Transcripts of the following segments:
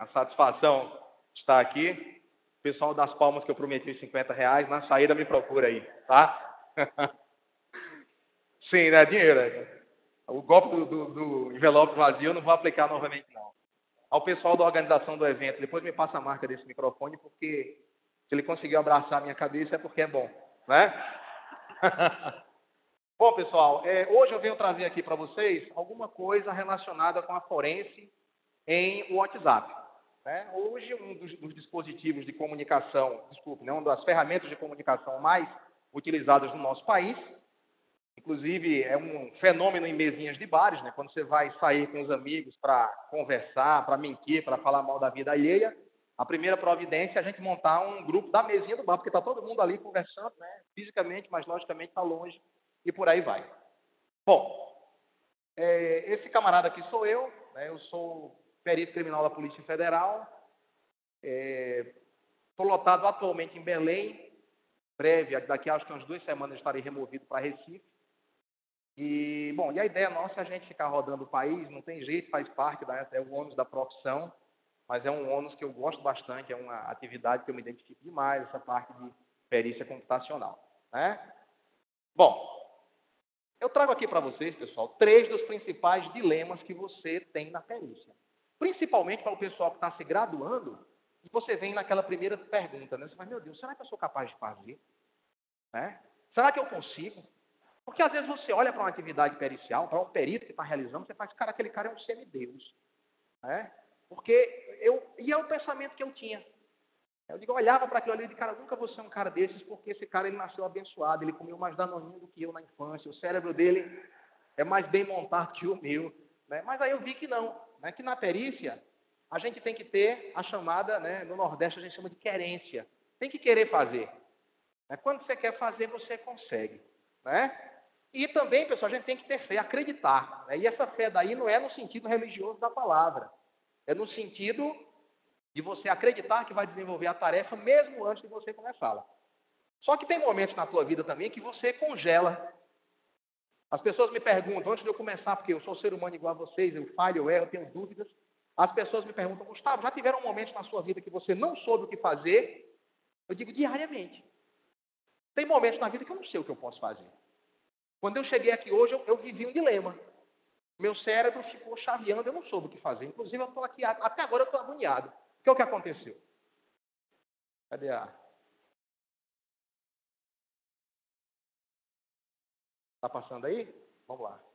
A satisfação de estar aqui. O pessoal das palmas que eu prometi os R$ 50, na saída me procura aí, tá? Sim, né? Dinheiro. O golpe do envelope vazio eu não vou aplicar novamente, não. Ao pessoal da organização do evento, depois me passa a marca desse microfone, porque se ele conseguiu abraçar a minha cabeça é porque é bom, né? Bom, pessoal, hoje eu venho trazer aqui para vocês alguma coisa relacionada com a forense em WhatsApp. Né? Hoje, um dos dispositivos de comunicação, desculpe, né, uma das ferramentas de comunicação mais utilizadas no nosso país, inclusive é um fenômeno em mesinhas de bares, né? Quando você vai sair com os amigos para conversar, para mentir, para falar mal da vida alheia, a primeira providência é a gente montar um grupo da mesinha do bar, porque está todo mundo ali conversando, né? Fisicamente, mas logicamente está longe, e por aí vai. Bom, esse camarada aqui sou eu, né? Eu sou perito criminal da Polícia Federal, estou lotado atualmente em Belém, breve, daqui a acho que umas 2 semanas estarei removido para Recife. E, bom, e a ideia nossa é a gente ficar rodando o país, não tem jeito, faz parte, é o ônus da profissão, mas é um ônus que eu gosto bastante, é uma atividade que eu me identifico demais, essa parte de perícia computacional, né? Bom, eu trago aqui para vocês, pessoal, 3 dos principais dilemas que você tem na perícia. Principalmente para o pessoal que está se graduando, e você vem naquela primeira pergunta, né? Você fala, meu Deus, será que eu sou capaz de fazer? Né? Será que eu consigo? Porque às vezes você olha para uma atividade pericial, para um perito que está realizando, você faz, cara, aquele cara é um semideus. Né? E é o pensamento que eu tinha. Eu olhava para aquilo ali e disse, cara, nunca vou ser um cara desses, porque esse cara ele nasceu abençoado, ele comeu mais danoninho do que eu na infância, o cérebro dele é mais bem montado que o meu. Né? Mas aí eu vi que não, né? Que na perícia a gente tem que ter a chamada, né? No Nordeste a gente chama de querência. Tem que querer fazer. Né? Quando você quer fazer, você consegue. Né? E também, pessoal, a gente tem que ter fé, acreditar. Né? E essa fé daí não é no sentido religioso da palavra. É no sentido de você acreditar que vai desenvolver a tarefa mesmo antes de você começá-la. Só que tem momentos na tua vida também que você congela. As pessoas me perguntam, antes de eu começar, porque eu sou ser humano igual a vocês, eu falho, eu erro, eu tenho dúvidas. As pessoas me perguntam, Gustavo, já tiveram momentos na sua vida que você não soube o que fazer? Eu digo diariamente. Tem momentos na vida que eu não sei o que eu posso fazer. Quando eu cheguei aqui hoje, eu vivi um dilema. Meu cérebro ficou chaveando, eu não soube o que fazer. Inclusive, eu estou aqui, até agora eu estou agoniado. O que é o que aconteceu? Cadê a... Está passando aí? Vamos lá.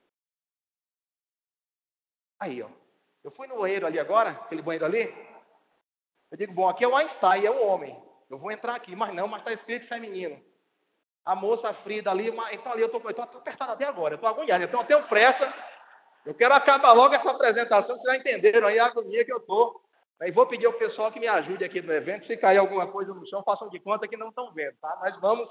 Aí, ó. Eu fui no banheiro ali agora, aquele banheiro ali. Eu digo, bom, aqui é o Einstein, é o homem. Eu vou entrar aqui, mas não, mas está escrito feminino. A moça Frida ali, então ali eu estou apertado até agora, eu estou agoniado, eu tenho pressa. Eu quero acabar logo essa apresentação, vocês já entenderam aí a agonia que eu estou. E vou pedir ao pessoal que me ajude aqui no evento. Se cair alguma coisa no chão, façam de conta que não estão vendo, tá? Mas vamos.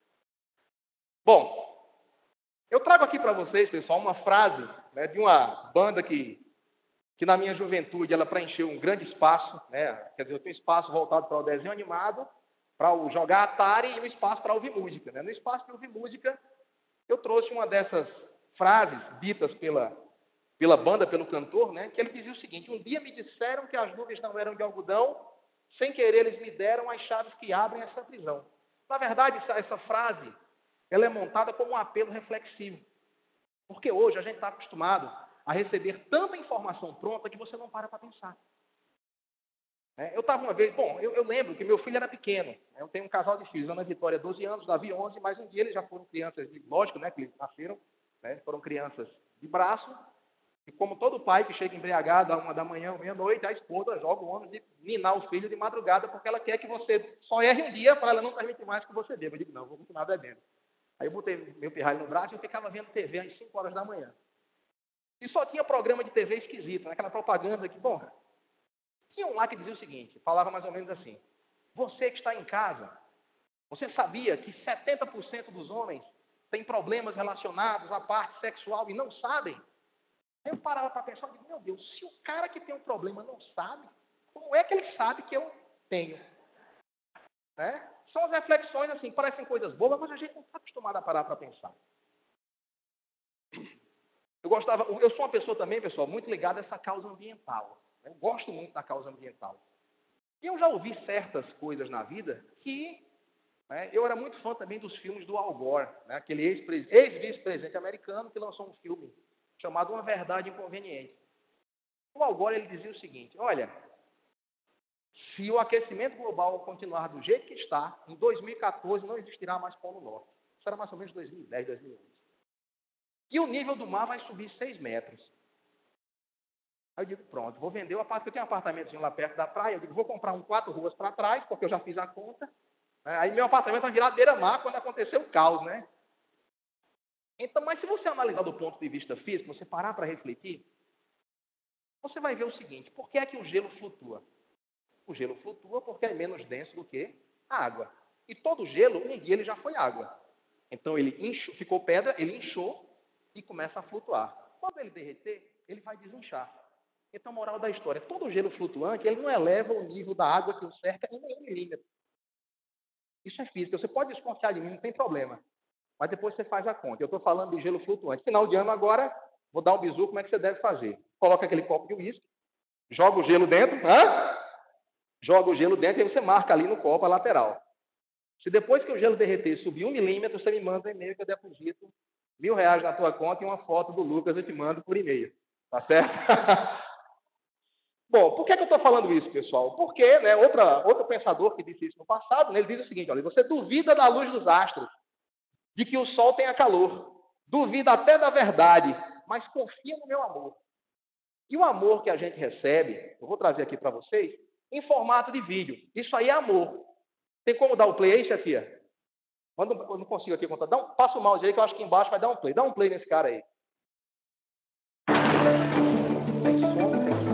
Bom, eu trago aqui para vocês, pessoal, uma frase, né, de uma banda que na minha juventude ela preencheu um grande espaço, né? Quer dizer, eu tenho espaço voltado para o desenho animado, para o jogar Atari e um espaço para ouvir música. Né? No espaço para ouvir música, eu trouxe uma dessas frases ditas pela banda, pelo cantor, né? Que ele dizia o seguinte, um dia me disseram que as nuvens não eram de algodão, sem querer eles me deram as chaves que abrem essa prisão. Na verdade, essa frase, ela é montada como um apelo reflexivo. Porque hoje a gente está acostumado a receber tanta informação pronta que você não para pensar. Eu estava uma vez, bom, eu lembro que meu filho era pequeno. Eu tenho um casal de filhos, Ana Vitória, 12 anos, Davi, 11, mas um dia eles já foram crianças, lógico, né, que eles nasceram, né, foram crianças de braço, e como todo pai que chega embriagado à 1 da manhã, meia-noite, a esposa joga o ônus de ninar o filho de madrugada, porque ela quer que você só erre um dia para ela não permitir mais que você beba. Eu digo, não, vou continuar bebendo. Aí eu botei meu pirralho no braço e eu ficava vendo TV às 5 horas da manhã. E só tinha programa de TV esquisito, né? Aquela propaganda que, bom, tinha um lá que dizia o seguinte, falava mais ou menos assim, você que está em casa, você sabia que 70% dos homens têm problemas relacionados à parte sexual e não sabem? Aí eu parava para pensar, digo, meu Deus, se o cara que tem um problema não sabe, como é que ele sabe que eu tenho? Né? São as reflexões, assim, parecem coisas bobas, mas a gente não está acostumado a parar para pensar. Eu sou uma pessoa também, pessoal, muito ligada a essa causa ambiental. Eu gosto muito da causa ambiental. E eu já ouvi certas coisas na vida que eu era muito fã também dos filmes do Al Gore, né, aquele ex-vice-presidente americano que lançou um filme chamado Uma Verdade Inconveniente. O Al Gore ele dizia o seguinte: olha, se o aquecimento global continuar do jeito que está, em 2014 não existirá mais Polo Norte. Isso era mais ou menos 2010, 2011. E o nível do mar vai subir 6 metros. Aí eu digo, pronto, vou vender o apartamento. Eu tenho um apartamentozinho lá perto da praia. Eu digo, vou comprar um 4 ruas para trás, porque eu já fiz a conta. Aí meu apartamento vai virar beira-mar quando acontecer o caos, né? Então, mas se você analisar do ponto de vista físico, você parar para refletir, você vai ver o seguinte: por que é que o gelo flutua? O gelo flutua porque é menos denso do que a água. E todo gelo, um dia ele já foi água. Então ele ficou pedra, ele inchou e começa a flutuar. Quando ele derreter, ele vai desinchar. Então, moral da história: todo gelo flutuante ele não eleva o nível da água que o cerca em nenhum milímetro. Isso é física. Você pode desconfiar de mim, não tem problema. Mas depois você faz a conta. Eu estou falando de gelo flutuante. Final de ano agora, vou dar um bizu, como é que você deve fazer? Coloca aquele copo de uísque, joga o gelo dentro, joga o gelo dentro e aí você marca ali no copo a lateral. Se depois que o gelo derreter subir 1 milímetro, você me manda um e-mail que eu deposito R$ 1.000 na tua conta e uma foto do Lucas eu te mando por e-mail. Tá certo? Bom, por que eu estou falando isso, pessoal? Porque outro pensador que disse isso no passado, ele diz o seguinte: olha, você duvida da luz dos astros, de que o sol tenha calor, duvida até da verdade, mas confia no meu amor. E o amor que a gente recebe, eu vou trazer aqui para vocês, em formato de vídeo. Isso aí é amor. Tem como dar o play aí, chefia? Eu não consigo aqui contar. Passa o mouse aí que eu acho que embaixo vai dar um play. Dá um play nesse cara aí. Tem som,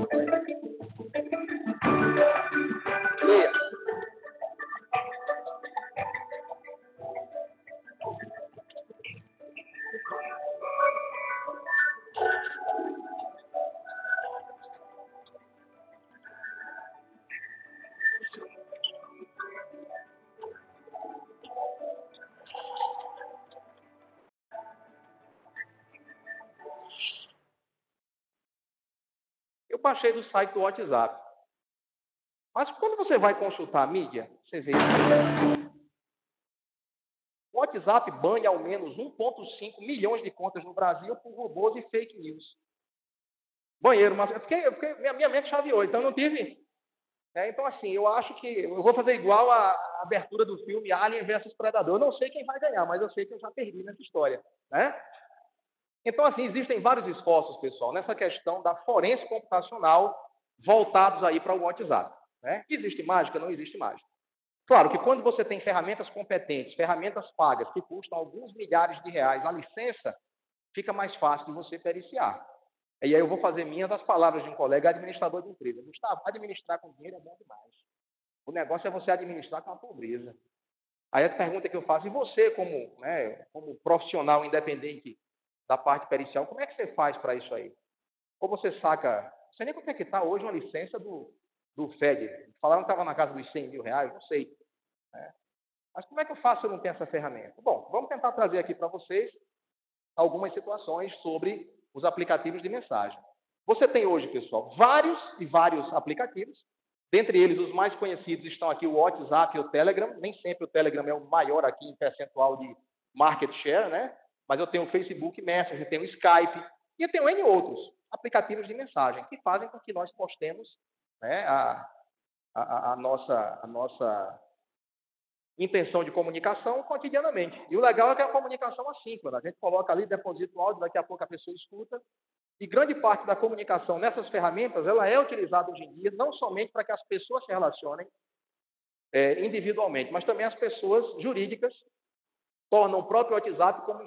eu baixei do site do WhatsApp. Mas quando você vai consultar a mídia, você vê isso. O WhatsApp banha ao menos 1,5 milhões de contas no Brasil por robôs e fake news. Banheiro, mas minha mente chaveou, então eu não tive. Então, assim, eu acho que eu vou fazer igual a abertura do filme Alien versus Predador. Eu não sei quem vai ganhar, mas eu sei que eu já perdi nessa história. Né? Então, assim, existem vários esforços, pessoal, nessa questão da forense computacional voltados aí para o WhatsApp. Né? Existe mágica? Não existe mágica. Claro que quando você tem ferramentas competentes, ferramentas pagas, que custam alguns milhares de reais, a licença fica mais fácil de você periciar. E aí eu vou fazer minhas as palavras de um colega administrador de empresa. Gustavo, administrar com dinheiro é bom demais. O negócio é você administrar com a pobreza. Aí a pergunta que eu faço: e você, como profissional independente da parte pericial, como é que você faz para isso aí? Como você saca? Não sei nem como é que está hoje uma licença do FED. Falaram que estava na casa dos R$ 100 mil, não sei. Né? Mas como é que eu faço se eu não tenho essa ferramenta? Bom, vamos tentar trazer aqui para vocês algumas situações sobre os aplicativos de mensagem. Você tem hoje, pessoal, vários e vários aplicativos. Dentre eles, os mais conhecidos estão aqui o WhatsApp e o Telegram. Nem sempre o Telegram é o maior aqui em percentual de market share, né? Mas eu tenho o Facebook Messenger, tenho o Skype e eu tenho N outros aplicativos de mensagem que fazem com que nós postemos, né, a nossa intenção de comunicação cotidianamente. E o legal é que é a comunicação assíncrona. A gente coloca ali, deposita o áudio, daqui a pouco a pessoa escuta. E grande parte da comunicação nessas ferramentas, ela é utilizada hoje em dia não somente para que as pessoas se relacionem individualmente, mas também as pessoas jurídicas tornam o próprio WhatsApp como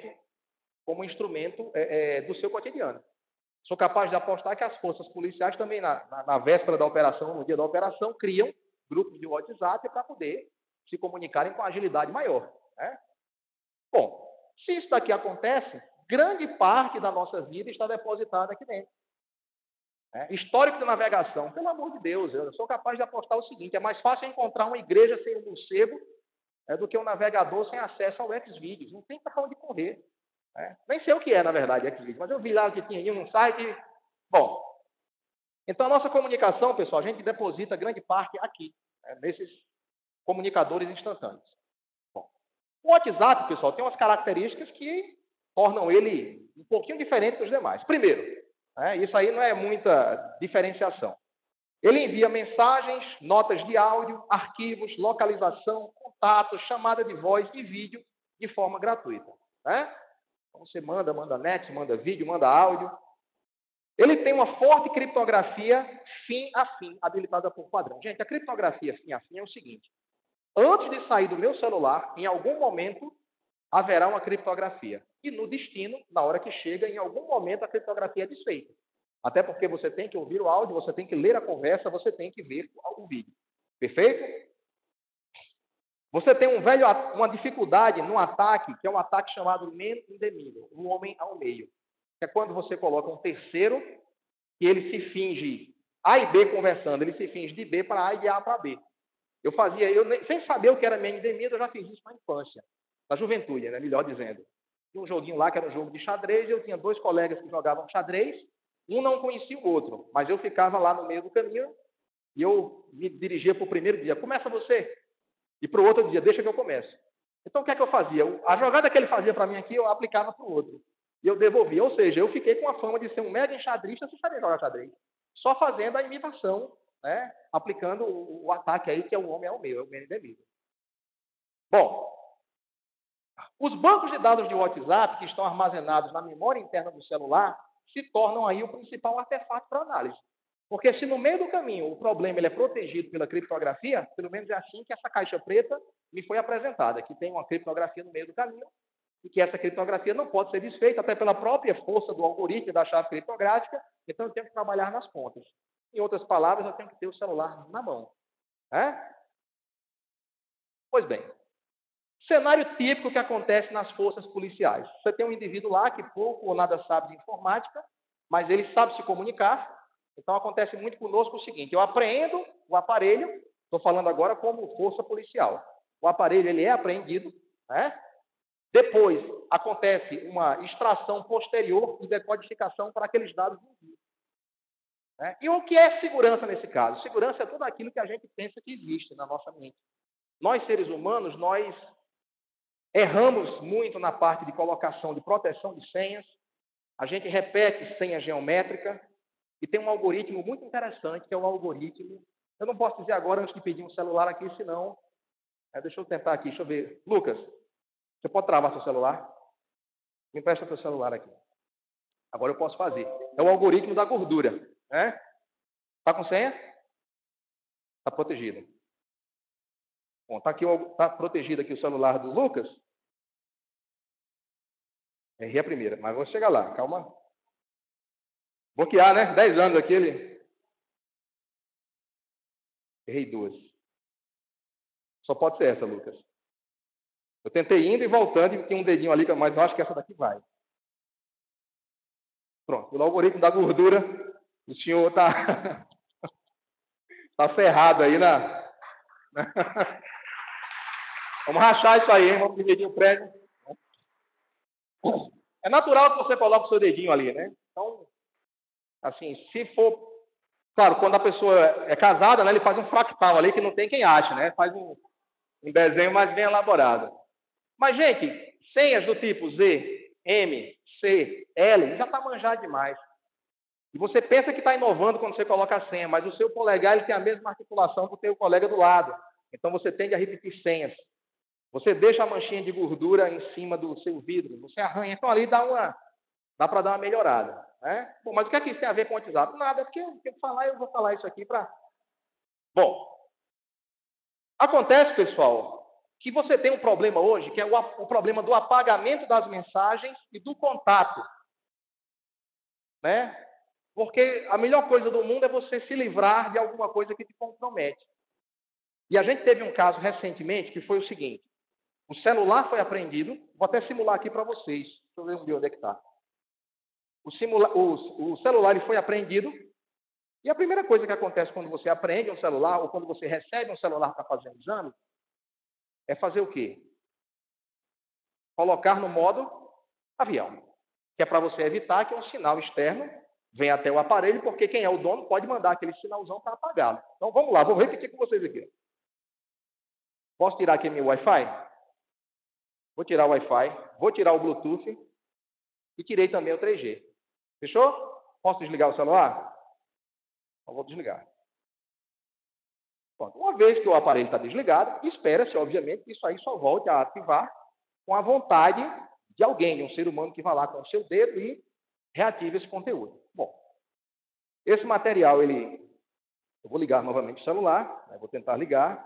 instrumento do seu cotidiano. Sou capaz de apostar que as forças policiais também, na véspera da operação, no dia da operação, criam grupos de WhatsApp para poder se comunicarem com agilidade maior. Né? Bom, se isso daqui acontece, grande parte da nossa vida está depositada aqui dentro. Histórico de navegação, pelo amor de Deus, eu sou capaz de apostar o seguinte: é mais fácil encontrar uma igreja sem um morcego do que um navegador sem acesso ao Xvideos. Não tem para onde correr. Nem sei o que é, na verdade, Xvideos, mas eu vi lá que tinha aí num site. Bom, Então, a nossa comunicação, pessoal, a gente deposita grande parte aqui, né, nesses comunicadores instantâneos. Bom, o WhatsApp, pessoal, tem umas características que tornam ele um pouquinho diferente dos demais. Primeiro, né, isso aí não é muita diferenciação. Ele envia mensagens, notas de áudio, arquivos, localização, contatos, chamada de voz e vídeo de forma gratuita. Né? Então, você manda net, manda vídeo, manda áudio. Ele tem uma forte criptografia fim a fim, habilitada por padrão. Gente, a criptografia fim a fim é o seguinte. Antes de sair do meu celular, em algum momento, haverá uma criptografia. E no destino, na hora que chega, em algum momento, a criptografia é desfeita. Até porque você tem que ouvir o áudio, você tem que ler a conversa, você tem que ver o vídeo. Perfeito? Você tem uma dificuldade no ataque, que é um ataque chamado man in the middle, um homem ao meio. Que é quando você coloca um terceiro e ele se finge A e B conversando, ele se finge de B para A e de A para B. Sem saber o que era man in the middle, eu já fiz isso na infância, na juventude, né, melhor dizendo. Tinha um joguinho lá que era um jogo de xadrez, e eu tinha 2 colegas que jogavam xadrez, um não conhecia o outro, mas eu ficava lá no meio do caminho e eu me dirigia para o primeiro dia. Começa você. E para o outro dia, deixa que eu comece. Então, o que é que eu fazia? A jogada que ele fazia para mim aqui, eu aplicava para o outro. E eu devolvia. Ou seja, eu fiquei com a fama de ser um mega enxadrista sem saber jogar xadrez. Só fazendo a imitação, né? Aplicando o ataque aí, que é o homem ao meio, é o man in the middle. Bom, os bancos de dados de WhatsApp, que estão armazenados na memória interna do celular, se tornam aí o principal artefato para análise. Porque se no meio do caminho o problema ele é protegido pela criptografia, pelo menos é assim que essa caixa preta me foi apresentada, que tem uma criptografia no meio do caminho e que essa criptografia não pode ser desfeita até pela própria força do algoritmo da chave criptográfica, então eu tenho que trabalhar nas pontas. Em outras palavras, eu tenho que ter o celular na mão. Né? Pois bem, cenário típico que acontece nas forças policiais. Você tem um indivíduo lá que pouco ou nada sabe de informática, mas ele sabe se comunicar. Então, acontece muito conosco o seguinte, eu apreendo o aparelho, estou falando agora como força policial. O aparelho ele é apreendido, né? Depois, acontece uma extração posterior e decodificação para aqueles dados enviados. Né? E o que é segurança nesse caso? Segurança é tudo aquilo que a gente pensa que existe na nossa mente. Nós, seres humanos, nós erramos muito na parte de colocação de proteção de senhas. A gente repete senha geométrica. E tem um algoritmo muito interessante, que é o algoritmo... Eu não posso dizer agora, antes de pedir um celular aqui, senão... deixa eu tentar aqui, deixa eu ver. Lucas, você pode travar seu celular? Me empresta seu celular aqui. Agora eu posso fazer. É o algoritmo da gordura. Né? Está com senha? Está protegido. Bom, está protegido aqui o celular do Lucas. Errei a primeira, mas vou chegar lá, calma. Bloquear, né? 10 anos aqui ele... Errei 2. Só pode ser essa, Lucas. Eu tentei indo e voltando, e tem um dedinho ali, mas eu acho que essa daqui vai. Pronto, pelo algoritmo da gordura, o senhor está tá ferrado aí na... Vamos rachar isso aí, hein? Vamos pro dedinho prévio. É natural que você coloque o seu dedinho ali, né? Então, assim, se for... Claro, quando a pessoa é casada, né, ele faz um fractal ali que não tem quem ache, né? Faz um desenho mais bem elaborado. Mas, gente, senhas do tipo Z, M, C, L, já está manjado demais. E você pensa que está inovando quando você coloca a senha, mas o seu polegar ele tem a mesma articulação que o teu colega do lado. Então, você tende a repetir senhas. Você deixa a manchinha de gordura em cima do seu vidro, você arranha. Então, ali dá para dar uma melhorada. Né? Bom, mas o que é que isso tem a ver com o WhatsApp? Nada, porque eu vou falar isso aqui para... Bom, acontece, pessoal, que você tem um problema hoje, que é o problema do apagamento das mensagens e do contato. Né? Porque a melhor coisa do mundo é você se livrar de alguma coisa que te compromete. E a gente teve um caso recentemente que foi o seguinte. O celular foi apreendido. Vou até simular aqui para vocês. Deixa eu ver onde é que está. O celular ele foi apreendido. E a primeira coisa que acontece quando você apreende um celular ou quando você recebe um celular para fazer um exame é fazer o quê? Colocar no modo avião. Que é para você evitar que um sinal externo vem até o aparelho, porque quem é o dono pode mandar aquele sinalzão para apagá-lo. Então, vamos lá, vou repetir com vocês aqui. Posso tirar aqui meu Wi-Fi? Vou tirar o Wi-Fi, vou tirar o Bluetooth e tirei também o 3G. Fechou? Posso desligar o celular? Então, vou desligar. Pronto. Uma vez que o aparelho está desligado, espera-se, obviamente, que isso aí só volte a ativar com a vontade de alguém, de um ser humano que vá lá com o seu dedo e reative esse conteúdo. Bom, esse material, eu vou ligar novamente o celular, né, vou tentar ligar.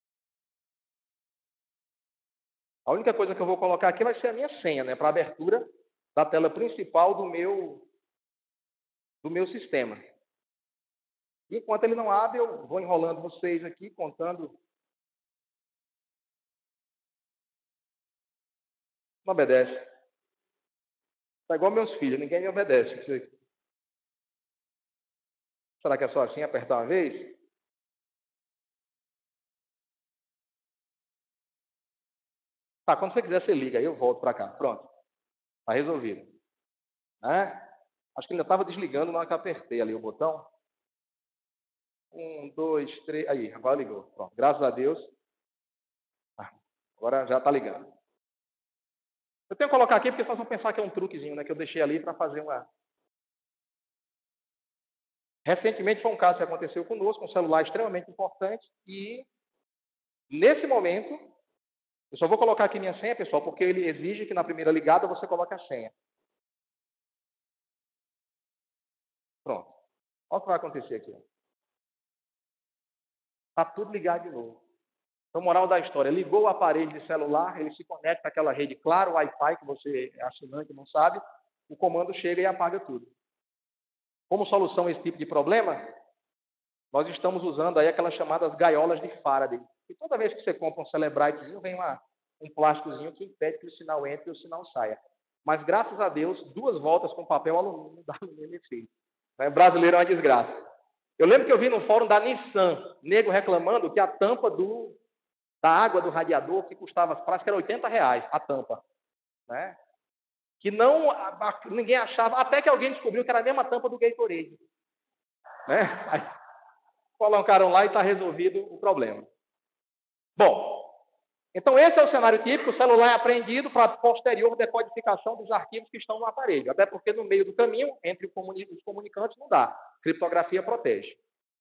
A única coisa que eu vou colocar aqui vai ser a minha senha, né, para a abertura da tela principal do meu sistema. Enquanto ele não abre, eu vou enrolando vocês aqui, contando. Não obedece. Está igual meus filhos, ninguém me obedece. Será que é só assim, apertar uma vez? Tá, quando você quiser, você liga, aí eu volto para cá. Pronto. Está resolvido. Né? Acho que ainda estava desligando na hora que eu apertei ali o botão. 1, 2, 3. Aí, agora ligou. Pronto, graças a Deus. Agora já está ligando. Eu tenho que colocar aqui porque vocês vão pensar que é um truquezinho, né? Que eu deixei ali para fazer uma. Recentemente foi um caso que aconteceu conosco, um celular extremamente importante. E nesse momento, eu só vou colocar aqui minha senha, pessoal, porque ele exige que na primeira ligada você coloque a senha. Pronto. Olha o que vai acontecer aqui. Está tudo ligado de novo. Então, moral da história, ligou o aparelho de celular, ele se conecta àquela rede, claro, Wi-Fi, que você é assinante e não sabe, o comando chega e apaga tudo. Como solução a esse tipo de problema, nós estamos usando aí aquelas chamadas gaiolas de Faraday. E toda vez que você compra um Celebritezinho, vem um plásticozinho que impede que o sinal entre e o sinal saia. Mas, graças a Deus, 2 voltas com papel alumínio da alumínio feito. Brasileiro é uma desgraça. Eu lembro que eu vi no fórum da Nissan, nego reclamando que a tampa da água do radiador, que custava, parece que era R$80 a tampa. Né? Que ninguém achava, até que alguém descobriu que era a mesma tampa do Gatorade. Né? Aí, colocaram lá e está resolvido o problema. Bom, então esse é o cenário típico, o celular é apreendido para a posterior decodificação dos arquivos que estão no aparelho, até porque no meio do caminho, entre os comunicantes, não dá. Criptografia protege.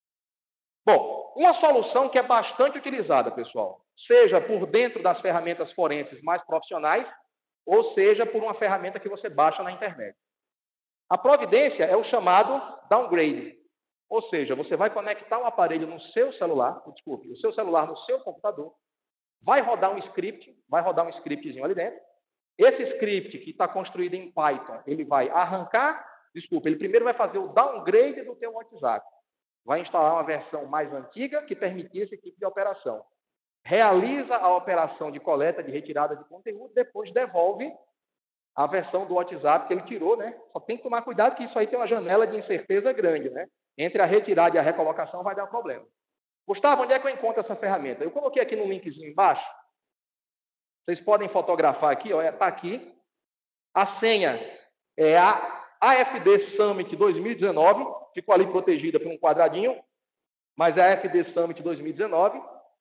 Bom, uma solução que é bastante utilizada, pessoal, seja por dentro das ferramentas forenses mais profissionais, ou seja por uma ferramenta que você baixa na internet. A providência é o chamado downgrade. Ou seja, você vai conectar o aparelho no seu celular, o seu celular no seu computador, vai rodar um scriptzinho ali dentro. Esse script que está construído em Python, ele vai ele primeiro vai fazer o downgrade do teu WhatsApp. Vai instalar uma versão mais antiga que permitir esse tipo de operação. Realiza a operação de coleta, de retirada de conteúdo, depois devolve a versão do WhatsApp que ele tirou, né? Só tem que tomar cuidado que isso aí tem uma janela de incerteza grande, né? Entre a retirada e a recolocação vai dar problema. Gustavo, onde é que eu encontro essa ferramenta? Eu coloquei aqui no linkzinho embaixo. Vocês podem fotografar aqui, está aqui. A senha é a AFD Summit 2019, ficou ali protegida por um quadradinho, mas é a AFD Summit 2019.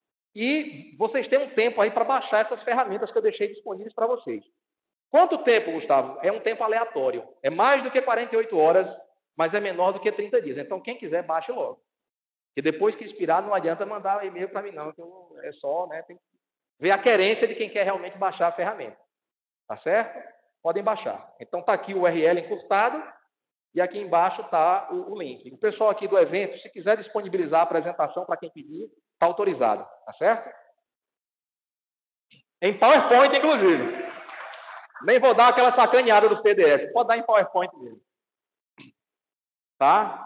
E vocês têm um tempo aí para baixar essas ferramentas que eu deixei disponíveis para vocês. Quanto tempo, Gustavo? É um tempo aleatório. É mais do que 48 horas, mas é menor do que 30 dias. Então, quem quiser, baixe logo. Porque depois que expirar, não adianta mandar e-mail para mim, não. Então, é só, né? Tem que ver a querência de quem quer realmente baixar a ferramenta. Tá certo? Podem baixar. Então, está aqui o URL encurtado e aqui embaixo está o link. O pessoal aqui do evento, se quiser disponibilizar a apresentação para quem pedir, está autorizado. Tá certo? Em PowerPoint, inclusive. Nem vou dar aquela sacaneada do PDF. Pode dar em PowerPoint mesmo. Tá?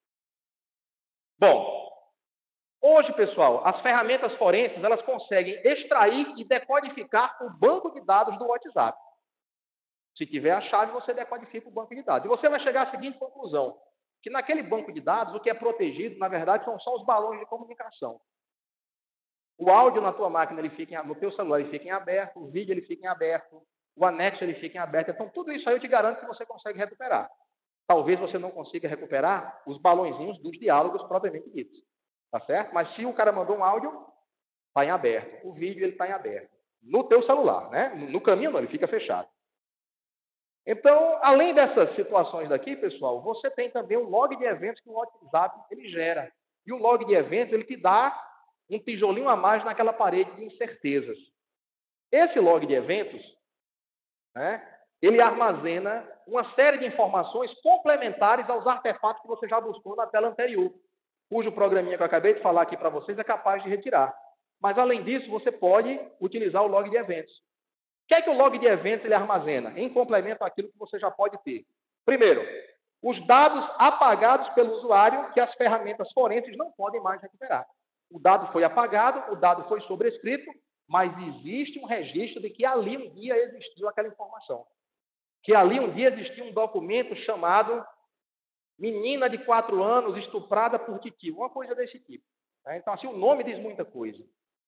Bom, hoje, pessoal, as ferramentas forenses, elas conseguem extrair e decodificar o banco de dados do WhatsApp. Se tiver a chave, você decodifica o banco de dados. E você vai chegar à seguinte conclusão, que naquele banco de dados, o que é protegido, na verdade, são só os balões de comunicação. O áudio na tua máquina, no teu celular, ele fica em aberto, o vídeo, ele fica em aberto, o anexo, ele fica em aberto. Então, tudo isso aí eu te garanto que você consegue recuperar. talvez você não consiga recuperar os balõezinhos dos diálogos propriamente ditos. Tá certo? Mas se o cara mandou um áudio, está em aberto. O vídeo ele está em aberto. No teu celular, né? No caminho não, ele fica fechado. Então, além dessas situações daqui, pessoal, você tem também o log de eventos que o WhatsApp ele gera. E o log de eventos ele te dá um tijolinho a mais naquela parede de incertezas. Esse log de eventos, né, ele armazena uma série de informações complementares aos artefatos que você já buscou na tela anterior, cujo programinha que eu acabei de falar aqui para vocês é capaz de retirar. Mas, além disso, você pode utilizar o log de eventos. O que é que o log de eventos ele armazena? Em complemento àquilo que você já pode ter. Primeiro, os dados apagados pelo usuário que as ferramentas forenses não podem mais recuperar. O dado foi apagado, o dado foi sobrescrito, mas existe um registro de que ali um dia existiu aquela informação. Que ali um dia existiu um documento chamado menina de 4 anos estuprada por titio, uma coisa desse tipo. Então, assim, o nome diz muita coisa.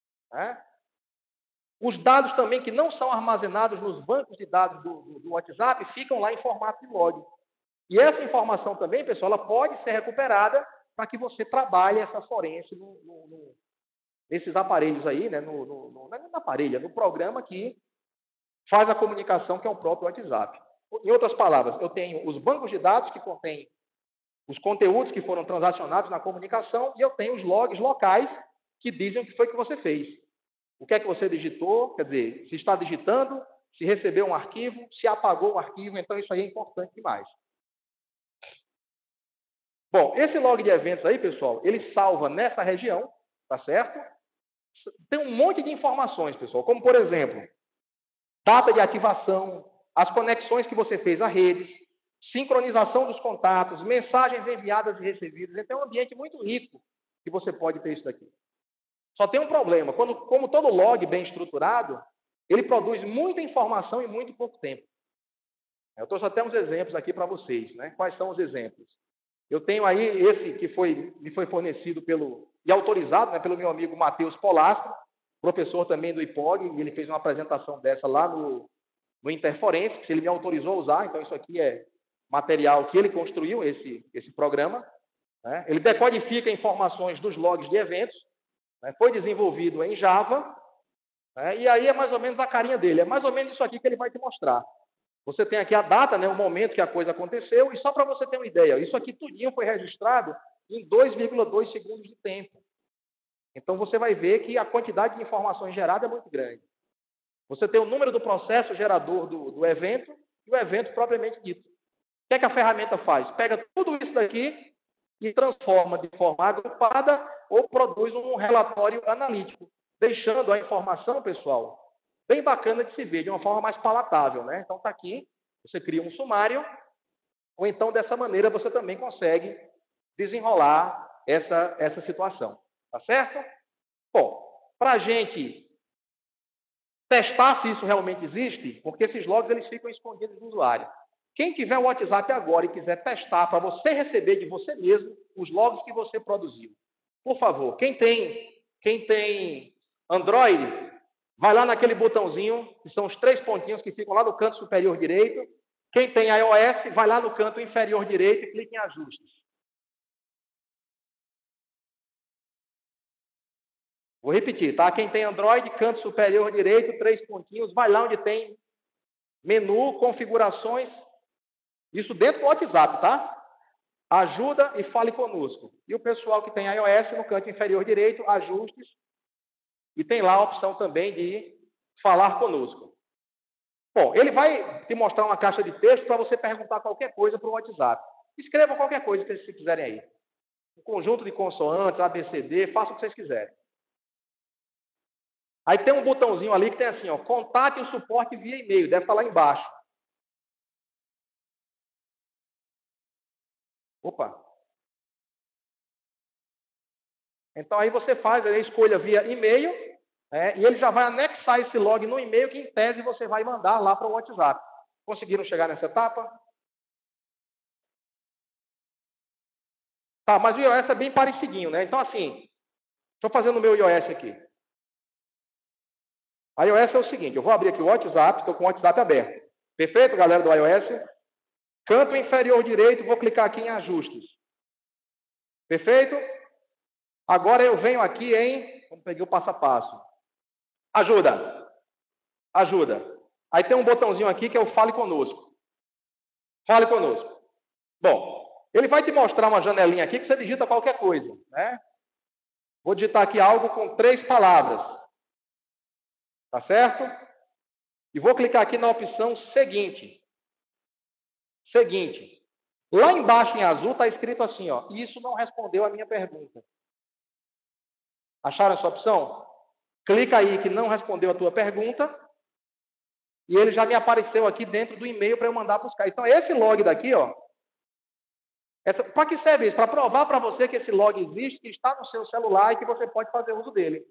Os dados também que não são armazenados nos bancos de dados do WhatsApp ficam lá em formato de log. E essa informação também, pessoal, ela pode ser recuperada para que você trabalhe essa forense nesses aparelhos aí, né, no programa que faz a comunicação, que é o próprio WhatsApp. Em outras palavras, eu tenho os bancos de dados que contêm os conteúdos que foram transacionados na comunicação e eu tenho os logs locais que dizem o que foi que você fez. O que é que você digitou, quer dizer, se está digitando, se recebeu um arquivo, se apagou o arquivo, então isso aí é importante demais. Bom, esse log de eventos aí, pessoal, ele salva nessa região, tá certo? Tem um monte de informações, pessoal, como, por exemplo, data de ativação, as conexões que você fez a redes, sincronização dos contatos, mensagens enviadas e recebidas. Então, é um ambiente muito rico que você pode ter isso daqui. Só tem um problema. Como todo log bem estruturado, ele produz muita informação em muito pouco tempo. Eu trouxe até uns exemplos aqui para vocês. Né? Quais são os exemplos? Eu tenho aí esse que me foi fornecido e autorizado, né, pelo meu amigo Matheus Polastro, professor também do IPOG, e ele fez uma apresentação dessa lá no Interforense, que ele me autorizou a usar. Então, isso aqui é material que ele construiu, esse programa. Né? Ele decodifica informações dos logs de eventos. Foi desenvolvido em Java, e aí é mais ou menos a carinha dele. É mais ou menos isso aqui que ele vai te mostrar. Você tem aqui a data, né, o momento que a coisa aconteceu, e só para você ter uma ideia, isso aqui tudinho foi registrado em 2,2 segundos de tempo. Então, você vai ver que a quantidade de informações gerada é muito grande. Você tem o número do processo gerador do evento e o evento propriamente dito. O que é que a ferramenta faz? Pega tudo isso daqui e transforma de forma agrupada ou produz um relatório analítico, deixando a informação, pessoal, bem bacana de se ver, de uma forma mais palatável. Né? Então, está aqui, você cria um sumário, ou então, dessa maneira, você também consegue desenrolar essa situação. Tá certo? Bom, para a gente testar se isso realmente existe, porque esses logs eles ficam escondidos do usuário. Quem tiver o WhatsApp agora e quiser testar para você receber de você mesmo os logs que você produziu, por favor, quem tem Android, vai lá naquele botãozinho, que são os 3 pontinhos que ficam lá no canto superior direito. Quem tem iOS, vai lá no canto inferior direito e clique em ajustes. Vou repetir, tá? Quem tem Android, canto superior direito, 3 pontinhos, vai lá onde tem menu, configurações, isso dentro do WhatsApp, tá? Ajuda e fale conosco. E o pessoal que tem iOS, no canto inferior direito, ajustes, e tem lá a opção também de falar conosco. Bom, ele vai te mostrar uma caixa de texto para você perguntar qualquer coisa para o WhatsApp. Escreva qualquer coisa que vocês quiserem aí. Um conjunto de consoantes, ABCD, faça o que vocês quiserem. Aí tem um botãozinho ali que tem assim, ó, contate o suporte via e-mail, deve estar lá embaixo. Opa. Então aí você faz a escolha via e-mail, e ele já vai anexar esse log no e-mail que, em tese, você vai mandar lá para o WhatsApp. Conseguiram chegar nessa etapa? Tá, mas o iOS é bem parecidinho, né? Então, assim, deixa eu fazer no meu iOS aqui. A iOS é o seguinte, eu vou abrir aqui o WhatsApp, estou com o WhatsApp aberto. Perfeito, galera do iOS? Canto inferior direito, vou clicar aqui em ajustes. Perfeito? Agora eu venho aqui em... Vamos pegar o passo a passo. Ajuda. Ajuda. Aí tem um botãozinho aqui que é o Fale Conosco. Fale conosco. Bom, ele vai te mostrar uma janelinha aqui que você digita qualquer coisa, né? Vou digitar aqui algo com 3 palavras. Tá certo? E vou clicar aqui na opção seguinte. Seguinte. Lá embaixo em azul está escrito assim, ó. Isso não respondeu a minha pergunta. Acharam essa opção? Clica aí que não respondeu a tua pergunta. E ele já me apareceu aqui dentro do e-mail para eu mandar buscar. Então, esse log daqui, ó. Para que serve isso? Para provar para você que esse log existe, que está no seu celular e que você pode fazer uso dele.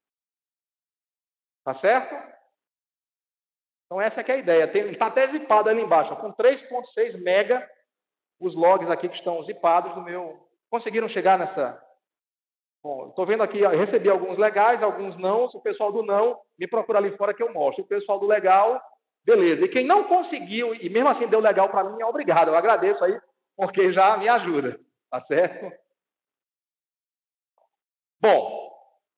Tá certo? Então, essa que é a ideia. Está até zipado ali embaixo, ó, com 3,6 mega os logs aqui que estão zipados no meu... Conseguiram chegar nessa... Bom, estou vendo aqui, eu recebi alguns legais, alguns não. Se o pessoal do não, me procura ali fora que eu mostro. O pessoal do legal, beleza. E quem não conseguiu, e mesmo assim deu legal para mim, é obrigado. Eu agradeço aí, porque já me ajuda. Tá certo? Bom.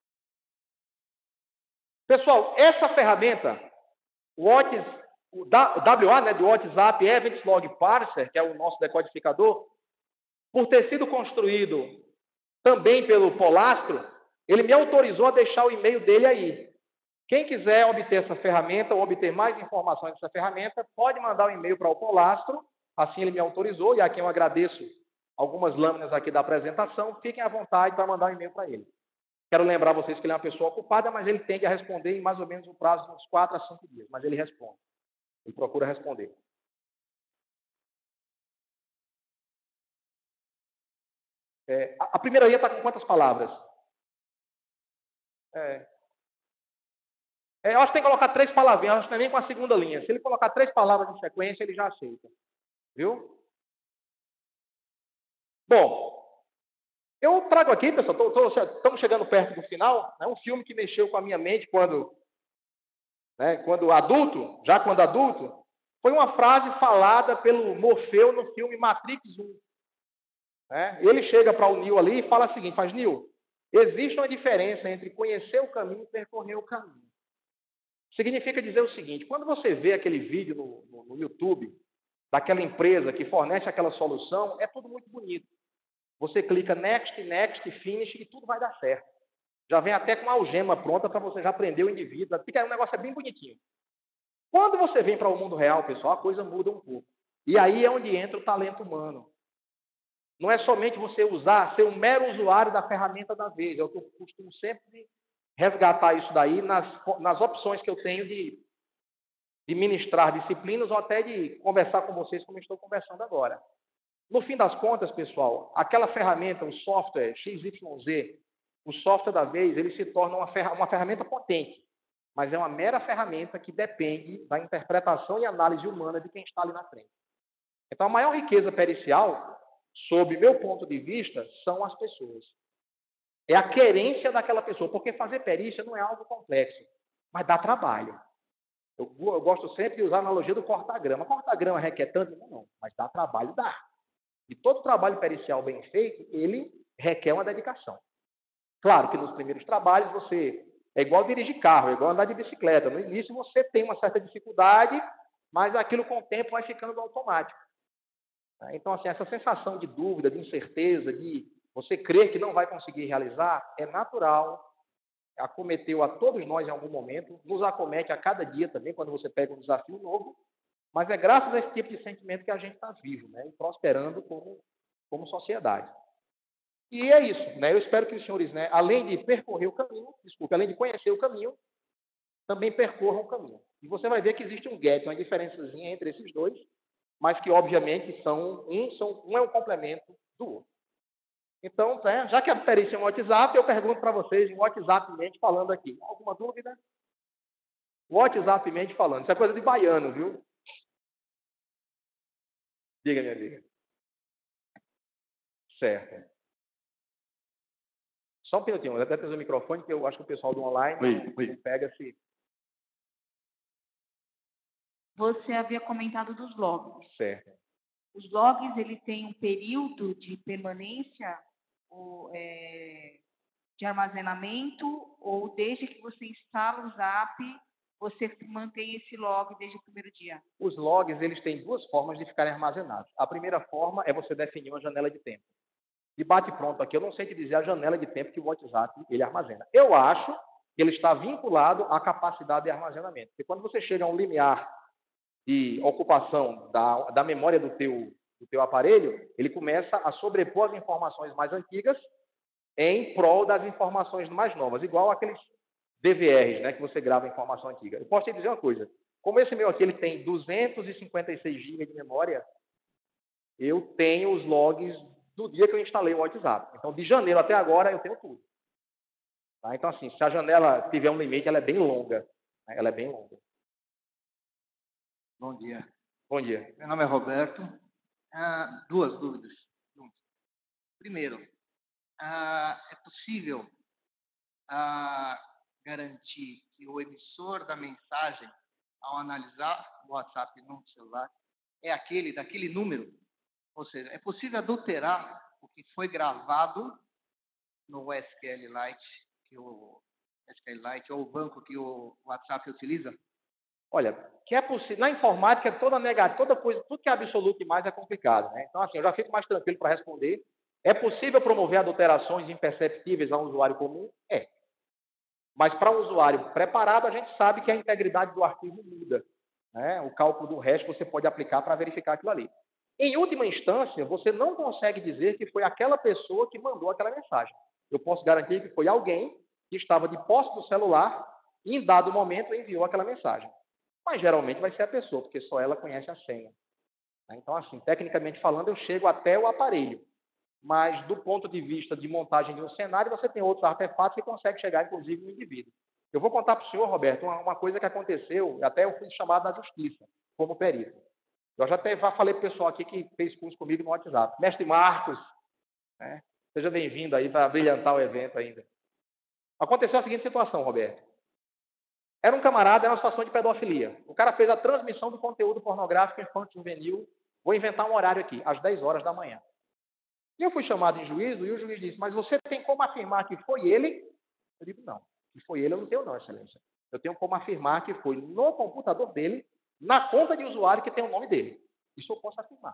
Pessoal, essa ferramenta, o WA, né, do WhatsApp Events Log Parser, que é o nosso decodificador, por ter sido construído também pelo Polastro, ele me autorizou a deixar o e-mail dele aí. Quem quiser obter essa ferramenta ou obter mais informações dessa ferramenta, pode mandar um e-mail para o Polastro, assim ele me autorizou, e a quem eu agradeço algumas lâminas aqui da apresentação, fiquem à vontade para mandar um e-mail para ele. Quero lembrar vocês que ele é uma pessoa ocupada, mas ele tende a responder em mais ou menos um prazo de uns 4 a 5 dias, mas ele responde. Ele procura responder. A primeira linha está com quantas palavras? Eu acho que tem que colocar 3 palavrinhas, eu acho que não é nem com a segunda linha. Se ele colocar 3 palavras em sequência, ele já aceita. Viu? Bom, eu trago aqui, pessoal, estamos chegando perto do final, né, um filme que mexeu com a minha mente quando adulto, foi uma frase falada pelo Morfeu no filme Matrix 1. Ele chega para o Neo ali e fala o seguinte, faz, Neo, existe uma diferença entre conhecer o caminho e percorrer o caminho. Significa dizer o seguinte, quando você vê aquele vídeo no YouTube, daquela empresa que fornece aquela solução, é tudo muito bonito. Você clica next, next, finish e tudo vai dar certo. Já vem até com uma algema pronta para você já prender o indivíduo. Fica um negócio bem bonitinho. Quando você vem para o mundo real, pessoal, a coisa muda um pouco. E aí é onde entra o talento humano. Não é somente você ser um mero usuário da ferramenta da vez. Eu costumo sempre resgatar isso daí nas opções que eu tenho de ministrar disciplinas ou até de conversar com vocês como eu estou conversando agora. No fim das contas, pessoal, aquela ferramenta, o software XYZ, o software da vez, ele se torna uma ferramenta potente, mas é uma mera ferramenta que depende da interpretação e análise humana de quem está ali na frente. Então, a maior riqueza pericial, sob meu ponto de vista, são as pessoas. É a querência daquela pessoa, porque fazer perícia não é algo complexo, mas dá trabalho. Eu gosto sempre de usar a analogia do corta-grama. Corta-grama requer tanto? Não, mas dá trabalho, dá. E todo trabalho pericial bem feito, ele requer uma dedicação. Claro que nos primeiros trabalhos você é igual dirigir carro, é igual andar de bicicleta. No início você tem uma certa dificuldade, mas aquilo com o tempo vai ficando automático. Então, assim, essa sensação de dúvida, de incerteza, de você crer que não vai conseguir realizar, é natural, acometeu a todos nós em algum momento, nos acomete a cada dia também, quando você pega um desafio novo, mas é graças a esse tipo de sentimento que a gente está vivo, né, e prosperando como sociedade. E é isso, né, eu espero que os senhores, né, além de percorrer o caminho, além de conhecer o caminho, também percorram o caminho. E você vai ver que existe um gap, uma diferençazinha entre esses dois, mas que, obviamente, um é um complemento do outro. Então, já que a perícia é um WhatsApp, eu pergunto para vocês, um WhatsApp-mente falando aqui. Alguma dúvida? WhatsApp-mente falando. Isso é coisa de baiano, viu? Diga, minha amiga. Certo. Só um minutinho, eu até trazer o microfone, que eu acho que o pessoal do online pega-se. Você havia comentado dos logs. Certo. Os logs, ele tem um período de permanência ou, de armazenamento, ou desde que você instala o Zap, você mantém esse log desde o primeiro dia? Os logs, eles têm duas formas de ficarem armazenados. A primeira forma é você definir uma janela de tempo. De bate-pronto aqui, eu não sei te dizer a janela de tempo que o WhatsApp ele armazena. Eu acho que ele está vinculado à capacidade de armazenamento. Porque quando você chega a um limiar de ocupação da memória do teu aparelho, ele começa a sobrepor as informações mais antigas em prol das informações mais novas, igual aqueles DVRs, né, que você grava informação antiga. Eu posso te dizer uma coisa, como esse meu aqui ele tem 256 GB de memória, eu tenho os logs do dia que eu instalei o WhatsApp. Então, de janeiro até agora, eu tenho tudo. Tá? Então, assim, se a janela tiver um limite, ela é bem longa. Né? Ela é bem longa. Bom dia. Bom dia. Meu nome é Roberto. Duas dúvidas. Primeiro, é possível garantir que o emissor da mensagem, ao analisar o WhatsApp no celular, é aquele daquele número? Ou seja, é possível adulterar o que foi gravado no SQLite ou o banco que o WhatsApp utiliza? Olha, que é possível. Na informática, toda negativa, toda coisa, tudo que é absoluto demais é complicado, né? Então, assim, eu já fico mais tranquilo para responder. É possível promover adulterações imperceptíveis a um usuário comum? É. Mas para um usuário preparado, a gente sabe que a integridade do arquivo muda. Né? O cálculo do hash você pode aplicar para verificar aquilo ali. Em última instância, você não consegue dizer que foi aquela pessoa que mandou aquela mensagem. Eu posso garantir que foi alguém que estava de posse do celular e, em dado momento, enviou aquela mensagem. Mas, geralmente, vai ser a pessoa, porque só ela conhece a senha. Então, assim, tecnicamente falando, eu chego até o aparelho. Mas, do ponto de vista de montagem de um cenário, você tem outros artefatos que conseguem chegar, inclusive, no indivíduo. Eu vou contar para o senhor, Roberto, uma coisa que aconteceu, até eu fui chamado na justiça, como perito. Eu já até falei para o pessoal aqui que fez curso comigo no WhatsApp. Mestre Marcos, né? Seja bem-vindo aí para brilhantar o evento ainda. Aconteceu a seguinte situação, Roberto. Era um camarada, era uma situação de pedofilia. O cara fez a transmissão do conteúdo pornográfico infantil juvenil. Vou inventar um horário aqui, às 10 horas da manhã. E eu fui chamado em juízo e o juiz disse, mas você tem como afirmar que foi ele? Eu digo, não. Que foi ele eu não tenho não, excelência. Eu tenho como afirmar que foi no computador dele, na conta de usuário que tem o nome dele. Isso eu posso afirmar.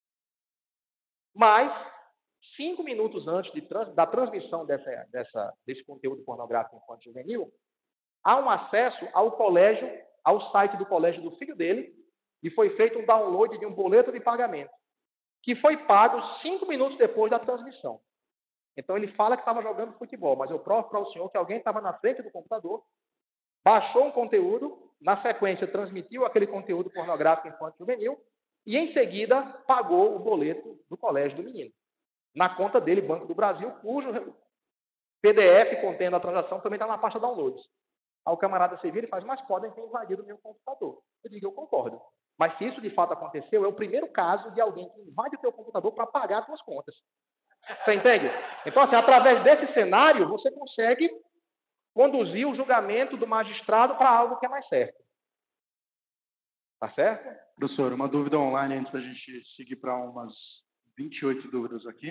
Mas, 5 minutos antes da transmissão desse conteúdo pornográfico infantil juvenil, há um acesso ao colégio, ao site do colégio do filho dele, e foi feito um download de um boleto de pagamento, que foi pago 5 minutos depois da transmissão. Então, ele fala que estava jogando futebol, mas eu provo para o senhor que alguém estava na frente do computador, baixou um conteúdo, na sequência transmitiu aquele conteúdo pornográfico infantil juvenil, e em seguida pagou o boleto do colégio do menino, na conta dele, Banco do Brasil, cujo PDF contendo a transação também está na pasta downloads. Aí o camarada se vira e faz, mas podem ter invadido o meu computador. Eu digo, eu concordo. Mas se isso de fato aconteceu, é o primeiro caso de alguém que invade o teu computador para pagar as tuas contas. Você entende? Então, assim, através desse cenário, você consegue conduzir o julgamento do magistrado para algo que é mais certo. Tá certo? Professor, uma dúvida online antes da gente seguir para umas 28 dúvidas aqui.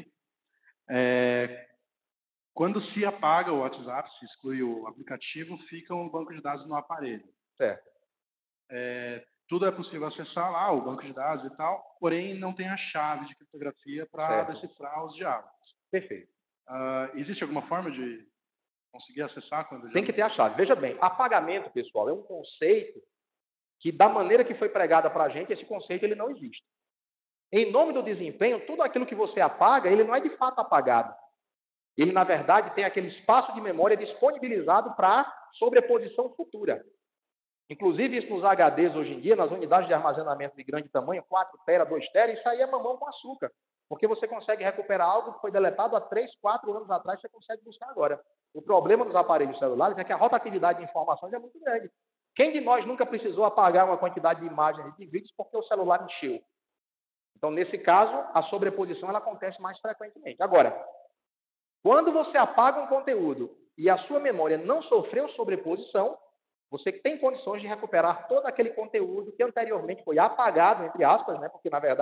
Quando se apaga o WhatsApp, se exclui o aplicativo, fica um banco de dados no aparelho. Certo. Tudo é possível acessar lá, o banco de dados e tal, porém não tem a chave de criptografia para decifrar os diálogos. Perfeito. Existe alguma forma de conseguir acessar quando... Tem que ter a chave. Veja bem, apagamento, pessoal, é um conceito que, da maneira que foi pregada para a gente, esse conceito ele não existe. Em nome do desempenho, tudo aquilo que você apaga, ele não é de fato apagado. Ele, na verdade, tem aquele espaço de memória disponibilizado para sobreposição futura. Inclusive, isso nos HDs hoje em dia, nas unidades de armazenamento de grande tamanho, 4 TB, 2 TB, isso aí é mamão com açúcar. Porque você consegue recuperar algo que foi deletado há 3, 4 anos atrás, você consegue buscar agora. O problema dos aparelhos celulares é que a rotatividade de informações é muito grande. Quem de nós nunca precisou apagar uma quantidade de imagens e de vídeos porque o celular encheu? Então, nesse caso, a sobreposição ela acontece mais frequentemente. Agora, quando você apaga um conteúdo e a sua memória não sofreu sobreposição, você tem condições de recuperar todo aquele conteúdo que anteriormente foi apagado, entre aspas, né? Porque, na verdade,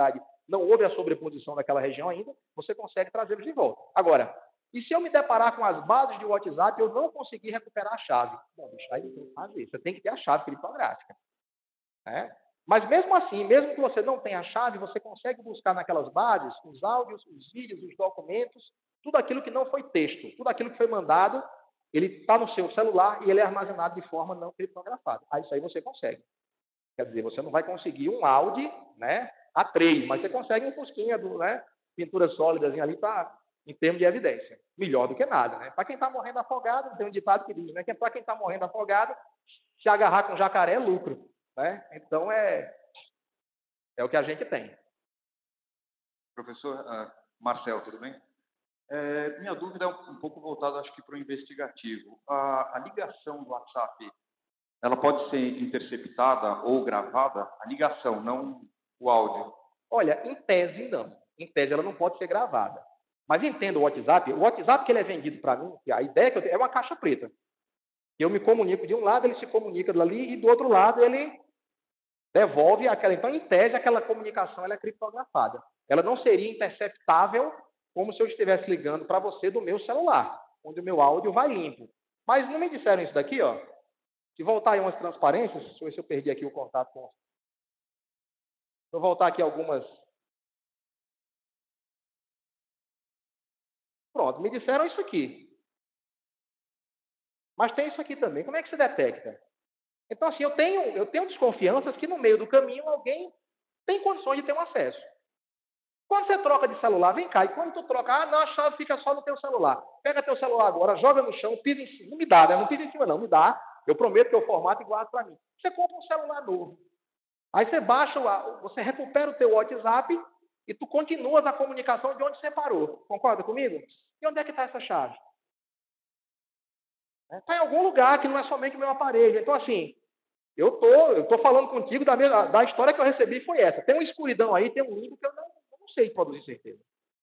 não houve a sobreposição daquela região ainda, você consegue trazê-los de volta. Agora, e se eu me deparar com as bases de WhatsApp, eu não conseguir recuperar a chave? Bom, bicho, aí não tem o que fazer. Você tem que ter a chave criptográfica. Né? Mas mesmo assim, mesmo que você não tenha a chave, você consegue buscar naquelas bases os áudios, os vídeos, os documentos, tudo aquilo que não foi texto, tudo aquilo que foi mandado, ele está no seu celular e ele é armazenado de forma não criptografada. Aí isso aí você consegue. Quer dizer, você não vai conseguir um Audi, né, A3, mas você consegue um Fusquinha, né, pinturas sólidas ali em termos de evidência. Melhor do que nada. Né? Para quem está morrendo afogado, tem um ditado que diz, né, que para quem está morrendo afogado, se agarrar com jacaré é lucro. Né? Então, é o que a gente tem. Professor Marcel, tudo bem? Minha dúvida é um pouco voltada, acho que, para o investigativo. A ligação do WhatsApp, ela pode ser interceptada ou gravada? A ligação, não o áudio. Olha, em tese, não. Em tese, ela não pode ser gravada. Mas entenda o WhatsApp que ele é vendido para mim, a ideia que eu tenho é uma caixa preta. Eu me comunico de um lado, ele se comunica dali, e do outro lado ele devolve aquela. Então, em tese, aquela comunicação ela é criptografada. Ela não seria interceptável como se eu estivesse ligando para você do meu celular, onde o meu áudio vai limpo. Mas não me disseram isso daqui, ó. Se voltar aí umas transparências, deixa eu ver se eu perdi aqui o contato com. Vou voltar aqui algumas. Pronto, me disseram isso aqui. Mas tem isso aqui também. Como é que se detecta? Então, assim, eu tenho desconfianças que no meio do caminho alguém tem condições de ter um acesso. Quando você troca de celular, vem cá, e quando tu troca, não, a chave fica só no teu celular. Pega teu celular agora, joga no chão, pisa em cima. Não me dá, né? Não pisa em cima, não. Me dá. Eu prometo que eu formato e guardo para mim. Você compra um celular novo. Aí você baixa, você recupera o teu WhatsApp e tu continuas a comunicação de onde você parou. Concorda comigo? E onde é que está essa chave? Está em algum lugar que não é somente o meu aparelho. Então, assim, eu tô falando contigo da história que eu recebi foi essa. Tem uma escuridão aí, tem um limbo que eu não sei produzir certeza.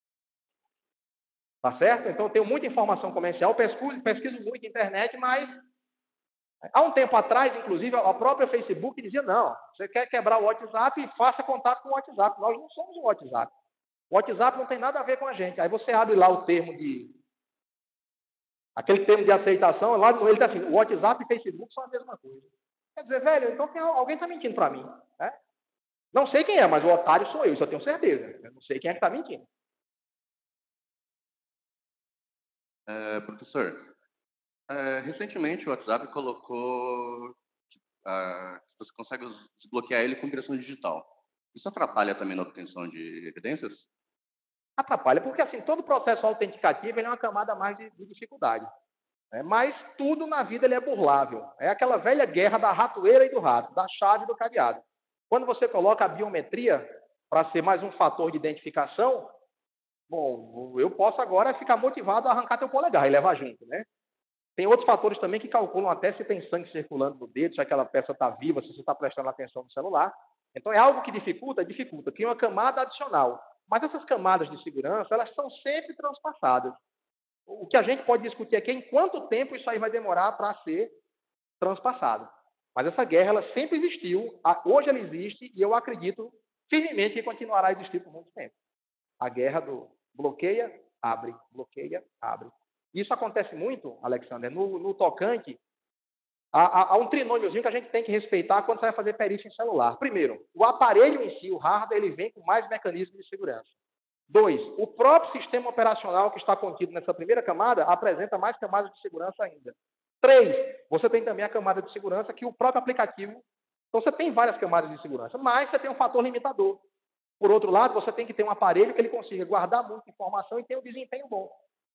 Tá certo? Então, eu tenho muita informação comercial, pesquiso muito na internet, mas há um tempo atrás, inclusive, a própria Facebook dizia, não, você quer quebrar o WhatsApp e faça contato com o WhatsApp. Nós não somos o WhatsApp. O WhatsApp não tem nada a ver com a gente. Aí você abre lá o termo aquele termo de aceitação, lá ele está assim, o WhatsApp e o Facebook são a mesma coisa. Quer dizer, velho, então alguém está mentindo para mim. Né? Não sei quem é, mas o otário sou eu, isso eu tenho certeza. Eu não sei quem é que está mentindo. Professor, recentemente o WhatsApp colocou que você consegue desbloquear ele com impressão digital. Isso atrapalha também na obtenção de evidências? Atrapalha, porque assim, todo processo autenticativo ele é uma camada a mais de dificuldade. Né? Mas tudo na vida ele é burlável. É aquela velha guerra da ratoeira e do rato, da chave e do cadeado. Quando você coloca a biometria para ser mais um fator de identificação, bom, eu posso agora ficar motivado a arrancar teu polegar e levar junto, né? Tem outros fatores também que calculam até se tem sangue circulando no dedo, se aquela peça está viva, se você está prestando atenção no celular. Então, é algo que dificulta. Tem uma camada adicional. Mas essas camadas de segurança, elas são sempre transpassadas. O que a gente pode discutir aqui é em quanto tempo isso aí vai demorar para ser transpassado. Mas essa guerra, ela sempre existiu, hoje ela existe, e eu acredito firmemente que continuará a existir por muito tempo. A guerra do bloqueia, abre, bloqueia, abre. Isso acontece muito, Alexander, no tocante há um trinômiozinho que a gente tem que respeitar quando você vai fazer perícia em celular. Primeiro, o aparelho em si, o hardware, ele vem com mais mecanismos de segurança. 2, o próprio sistema operacional que está contido nessa primeira camada apresenta mais camadas de segurança ainda. 3, você tem também a camada de segurança que o próprio aplicativo... Então, você tem várias camadas de segurança, mas você tem um fator limitador. Por outro lado, você tem que ter um aparelho que ele consiga guardar muita informação e ter um desempenho bom.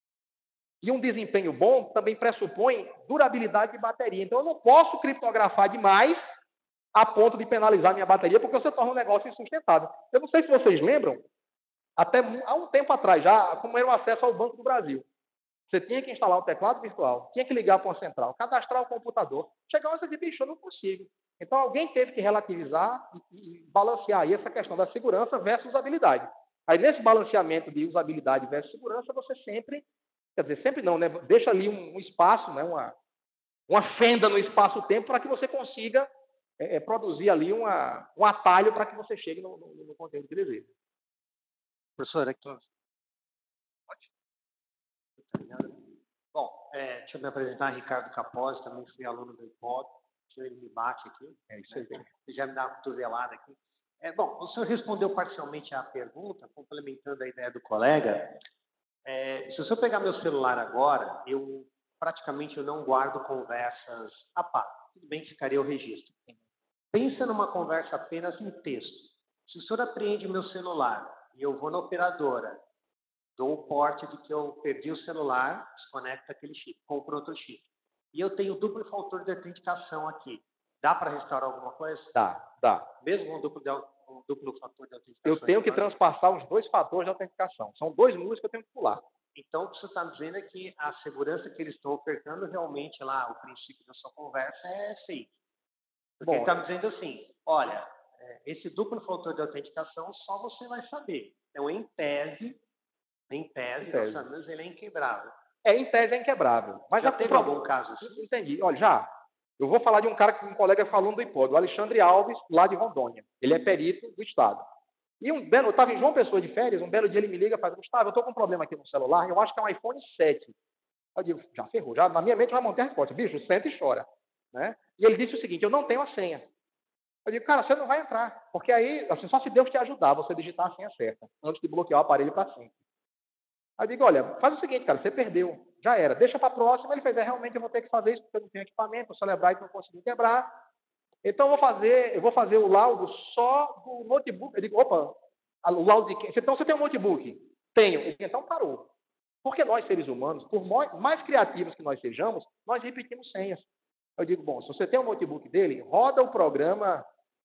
E um desempenho bom também pressupõe durabilidade de bateria. Então, eu não posso criptografar demais a ponto de penalizar minha bateria, porque você torna um negócio insustentável. Eu não sei se vocês lembram, até há um tempo atrás já, como era o acesso ao Banco do Brasil. Você tinha que instalar um teclado virtual, tinha que ligar para uma central, cadastrar o computador. Chegava e você disse, bicho, eu não consigo. Então, alguém teve que relativizar e balancear aí essa questão da segurança versus usabilidade. Aí, nesse balanceamento de usabilidade versus segurança, você sempre... Quer dizer, sempre não, né? Deixa ali um espaço, né? uma fenda no espaço-tempo para que você consiga produzir ali um atalho para que você chegue no conteúdo que deseja. Professor, aqui. Bom, deixa eu me apresentar, Ricardo Capozzi, também fui aluno do IPOB. Deixa ele me bate aqui. É isso aí. Ele já me dá uma cotovelada aqui. Bom, o senhor respondeu parcialmente à pergunta, complementando a ideia do colega. Se o senhor pegar meu celular agora, eu praticamente não guardo conversas à parte. Tudo bem que ficaria o registro. Pensa numa conversa apenas em texto. Se o senhor apreende meu celular e eu vou na operadora, dou o porte de que eu perdi o celular, desconecta aquele chip, compro outro chip. E eu tenho duplo fator de autenticação aqui. Dá para restaurar alguma coisa? Dá. Mesmo um duplo fator de autenticação? Eu tenho que transpassar os 2 fatores de autenticação. São 2 números que eu tenho que pular. Então, o que você está dizendo é que a segurança que eles estão ofertando, realmente, lá, o princípio da sua conversa é fake. Porque ele está me dizendo assim, olha, esse duplo fator de autenticação só você vai saber. Então, em tese, pelo menos ele é inquebrável. Em tese é inquebrável. Mas já teve algum caso assim? Entendi. Olha, já. Eu vou falar de um cara que um colega falou do IPOD, o Alexandre Alves, lá de Rondônia. Ele é perito do Estado. E eu estava em João Pessoa de férias, um belo dia ele me liga e fala, Gustavo, eu estou com um problema aqui no celular, eu acho que é um iPhone 7. Eu digo, já ferrou, já na minha mente já montei a resposta. Bicho, senta e chora. Né? E ele disse o seguinte, eu não tenho a senha. Eu digo, cara, você não vai entrar. Porque aí, assim, só se Deus te ajudar, você digitar a senha certa, antes de bloquear o aparelho para sempre. Aí eu digo, olha, faz o seguinte, cara, você perdeu. Já era. Deixa para a próxima. Ele fez, realmente eu vou ter que fazer isso, porque eu não tenho equipamento, vou celebrar e não consegui quebrar. Então eu vou fazer o laudo só do notebook. Eu digo, opa, o laudo de quem? Então você tem um notebook? Tenho. Ele digo, então parou. Porque nós, seres humanos, por mais criativos que nós sejamos, nós repetimos senhas. Eu digo, bom, se você tem um notebook dele, roda o programa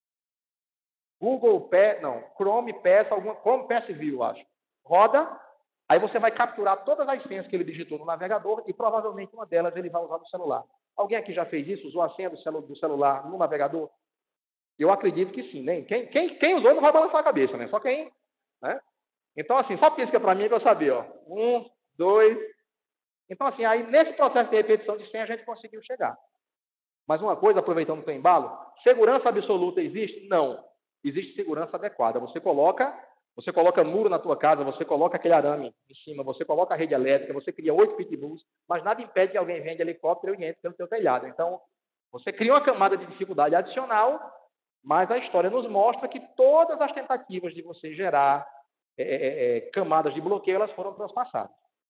Chrome Pass View, acho. Roda, aí você vai capturar todas as senhas que ele digitou no navegador e provavelmente uma delas ele vai usar no celular. Alguém aqui já fez isso? Usou a senha do celular no navegador? Eu acredito que sim, né? Quem usou não vai balançar a cabeça, né? Só quem, né? Então, assim, só pisca para mim que eu sabia, ó. 1, 2. Então, assim, aí nesse processo de repetição de senha a gente conseguiu chegar. Mas uma coisa, aproveitando o teu embalo, segurança absoluta existe? Não. Existe segurança adequada. Você coloca muro na tua casa, você coloca aquele arame em cima, você coloca a rede elétrica, você cria 8 pitbulls, mas nada impede que alguém venha de helicóptero e entre pelo teu telhado. Então, você cria uma camada de dificuldade adicional, mas a história nos mostra que todas as tentativas de você gerar camadas de bloqueio, elas foram transpassadas.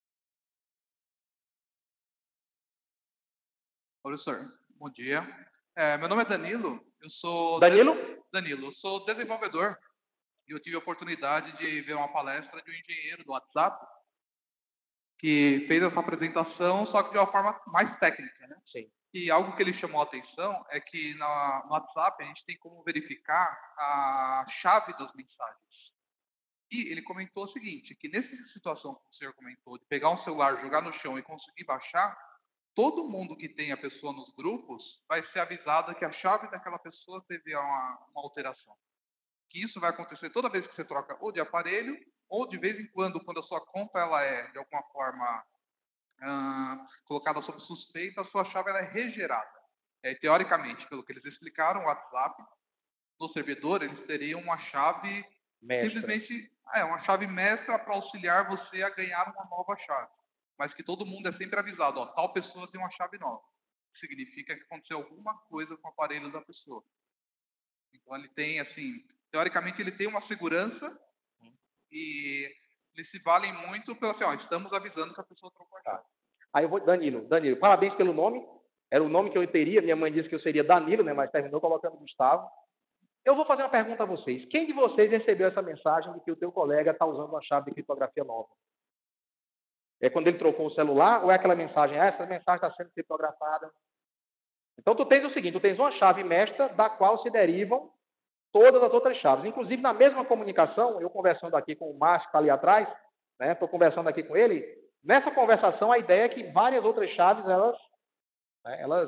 Professor, bom dia. Meu nome é Danilo. Eu sou Danilo, eu sou desenvolvedor e eu tive a oportunidade de ver uma palestra de um engenheiro do WhatsApp que fez essa apresentação, só que de uma forma mais técnica, né? Sim. E algo que ele chamou a atenção é que no WhatsApp a gente tem como verificar a chave das mensagens. E ele comentou o seguinte, que nessa situação que o senhor comentou, de pegar um celular, jogar no chão e conseguir baixar, todo mundo que tem a pessoa nos grupos vai ser avisado que a chave daquela pessoa teve uma alteração. Que isso vai acontecer toda vez que você troca ou de aparelho, ou de vez em quando a sua conta ela é, de alguma forma, colocada sob suspeita, a sua chave ela é regerada. Teoricamente, pelo que eles explicaram, o WhatsApp, no servidor, eles teriam uma chave mestra. Simplesmente uma chave mestra para auxiliar você a ganhar uma nova chave. Mas que todo mundo é sempre avisado, ó, tal pessoa tem uma chave nova. Significa que aconteceu alguma coisa com o aparelho da pessoa. Então ele tem, assim, teoricamente ele tem uma segurança e eles se valem muito pelo assim, ó, estamos avisando que a pessoa trocou a chave. Aí eu vou, Danilo, parabéns pelo nome. Era o nome que eu teria, minha mãe disse que eu seria Danilo, né, mas terminou colocando Gustavo. Eu vou fazer uma pergunta a vocês. Quem de vocês recebeu essa mensagem de que o teu colega está usando uma chave de criptografia nova? É quando ele trocou o celular ou é aquela mensagem, essa mensagem está sendo criptografada? Então, tu tens o seguinte, tu tens uma chave mestra da qual se derivam todas as outras chaves. Inclusive, na mesma comunicação, eu conversando aqui com o Márcio, que está ali atrás, estou conversando aqui com ele, nessa conversação, a ideia é que várias outras chaves, elas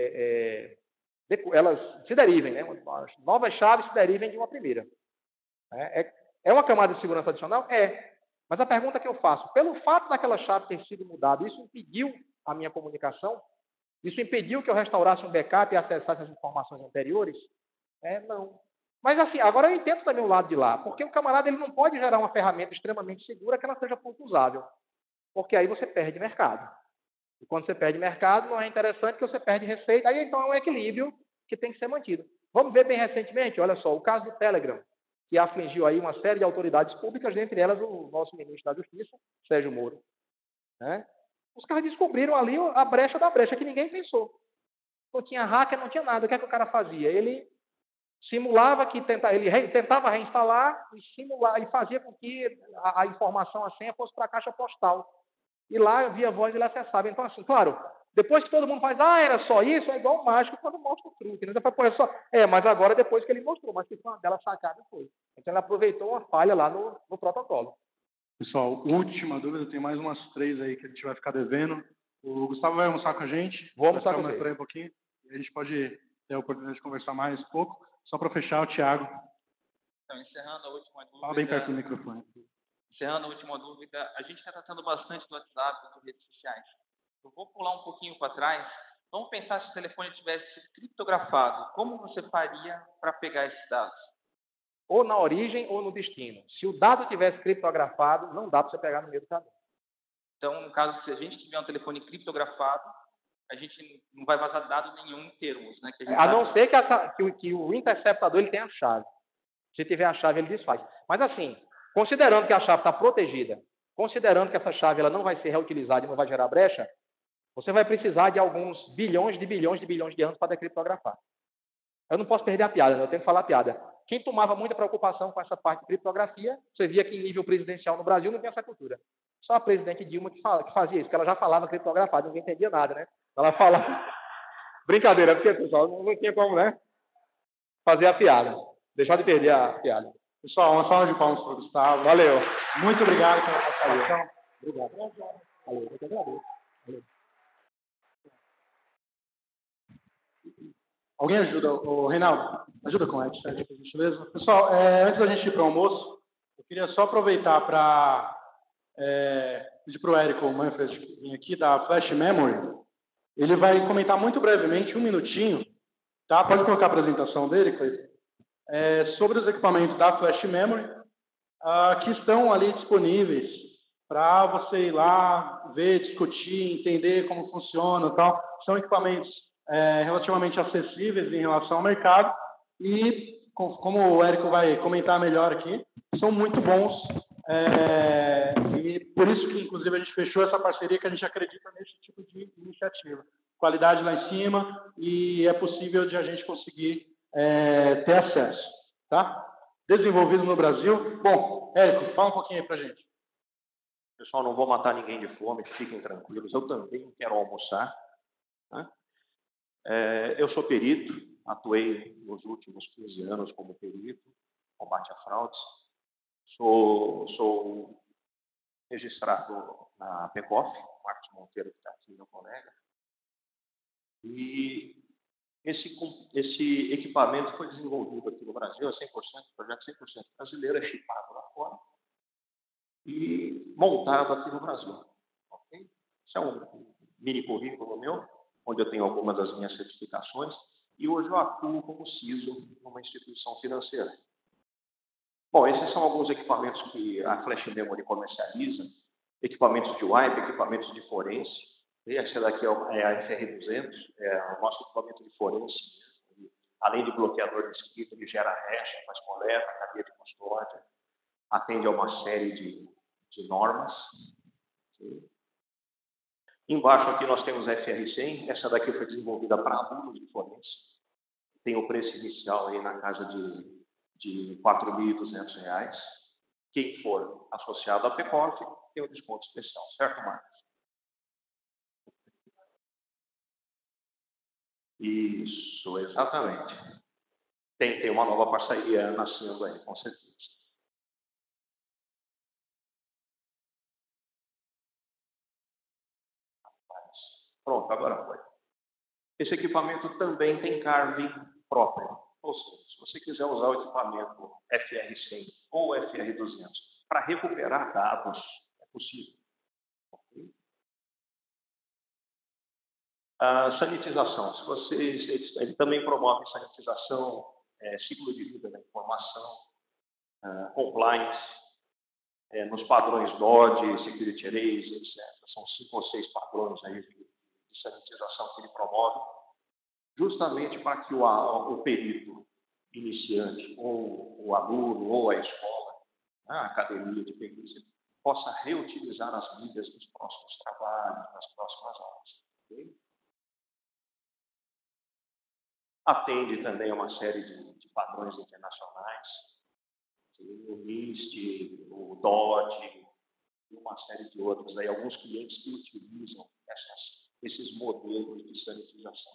se derivem, né? As novas chaves se derivem de uma primeira. É uma camada de segurança adicional? É. Mas a pergunta que eu faço, pelo fato daquela chave ter sido mudada, isso impediu a minha comunicação? Isso impediu que eu restaurasse um backup e acessasse as informações anteriores? Não. Mas assim, agora eu entendo também o lado de lá, porque o camarada ele não pode gerar uma ferramenta extremamente segura que ela seja pouco usável, porque aí você perde mercado. E quando você perde mercado, não é interessante que você perde receita, aí então é um equilíbrio que tem que ser mantido. Vamos ver bem recentemente, olha só, o caso do Telegram, que afligiu aí uma série de autoridades públicas, dentre elas o nosso ministro da Justiça, Sérgio Moro. Né? Os caras descobriram ali a brecha da brecha, que ninguém pensou. Não tinha hacker, não tinha nada. O que é que o cara fazia? Ele simulava que tentava reinstalar e fazia com que a informação, a senha, fosse para a caixa postal. E lá, via voz, ele acessava. Então, assim, claro, depois que todo mundo faz, era só isso, é igual o mágico quando mostra o truque. Né? Depois, mas agora depois que ele mostrou, mas que foi uma bela sacada foi. Então, ele aproveitou uma falha lá no protocolo. Pessoal, última dúvida, tem mais umas 3 aí que a gente vai ficar devendo. O Gustavo vai almoçar com a gente. Vou almoçar com você. Um pouquinho. E a gente pode ter a oportunidade de conversar mais um pouco. Só para fechar, o Thiago. Então, encerrando a última dúvida. Fala bem perto do microfone. Encerrando a última dúvida, a gente está tratando bastante do WhatsApp, das redes sociais. Eu vou pular um pouquinho para trás. Vamos pensar se o telefone tivesse sido criptografado. Como você faria para pegar esses dados? Ou na origem ou no destino. Se o dado tivesse criptografado, não dá para você pegar no meio do caminho. Então, no caso, se a gente tiver um telefone criptografado, a gente não vai vazar dado nenhum em termos. Né, a não ser que o interceptador ele tenha a chave. Se tiver a chave, ele desfaz. Mas assim, considerando que a chave está protegida, considerando que essa chave ela não vai ser reutilizada e não vai gerar brecha, você vai precisar de alguns bilhões de anos para decriptografar. Eu não posso perder a piada, né? Eu tenho que falar a piada. Quem tomava muita preocupação com essa parte de criptografia, você via que em nível presidencial no Brasil não tinha essa cultura. Só a presidente Dilma que fazia isso, porque ela já falava criptografado, ninguém entendia nada, né? Ela falava... Brincadeira, porque, pessoal, não tinha como, né? Fazer a piada. Deixar de perder a piada. Pessoal, uma salva de palmas para o Gustavo. Valeu. Muito obrigado pela participação. Obrigado. Valeu, eu que agradeço. Valeu. Alguém ajuda? O Reinaldo, ajuda com a hashtag, por gentileza. Pessoal, antes da gente ir para o almoço, eu queria só aproveitar para pedir para o Érico Manfred vir aqui, da Flash Memory. Ele vai comentar muito brevemente, 1 minutinho, tá? Pode colocar a apresentação dele, Cleiton? Sobre os equipamentos da Flash Memory, que estão ali disponíveis para você ir lá, ver, discutir, entender como funciona e tal. São equipamentos relativamente acessíveis em relação ao mercado e, como o Érico vai comentar melhor aqui, são muito bons e por isso que, inclusive, a gente fechou essa parceria, que a gente acredita nesse tipo de iniciativa. Qualidade lá em cima e é possível de a gente conseguir ter acesso, tá? Desenvolvido no Brasil. Bom, Érico, fala um pouquinho aí pra gente. Pessoal, não vou matar ninguém de fome, fiquem tranquilos, eu também quero almoçar. Né? Eu sou perito, atuei nos últimos 15 anos como perito, combate a fraudes. Sou registrado na PECOF, Marcos Monteiro, que está aqui, meu colega. E esse equipamento foi desenvolvido aqui no Brasil, é 100%, projeto 100% brasileiro, é chipado lá fora e montado aqui no Brasil. Okay? Isso é um mini currículo meu, onde eu tenho algumas das minhas certificações e hoje eu atuo como CISO numa instituição financeira. Bom, esses são alguns equipamentos que a Flash Memory comercializa, equipamentos de wipe, equipamentos de forense. Essa daqui é a FR200, é o nosso equipamento de forense. Além de bloqueador de escrita, ele gera hash, faz coleta, cadeia de custódia, atende a uma série de normas. Embaixo aqui nós temos a FR100, essa daqui foi desenvolvida para alunos de forense. Tem o preço inicial aí na casa de R$ 4.200. Quem for associado à PECOF tem um desconto especial, certo, Marcos? Isso, exatamente. Tem uma nova parceria nascendo aí, com certeza. Pronto, agora foi. Esse equipamento também tem carving próprio. Ou seja, se você quiser usar o equipamento FR100 ou FR200 para recuperar dados, é possível. Okay? A sanitização. Ele também promove sanitização ciclo de vida da informação, compliance, nos padrões DOD, Security Erase, etc. São 5 ou 6 padrões aí de sanitização que ele promove, justamente para que o perito iniciante, ou o aluno, ou a escola, a academia de perícia, possa reutilizar as mídias nos próximos trabalhos, nas próximas aulas. Okay? Atende também a uma série de padrões internacionais, o NIST, o DOD, e uma série de outros. Aí, alguns clientes que utilizam esses modelos de sanitização.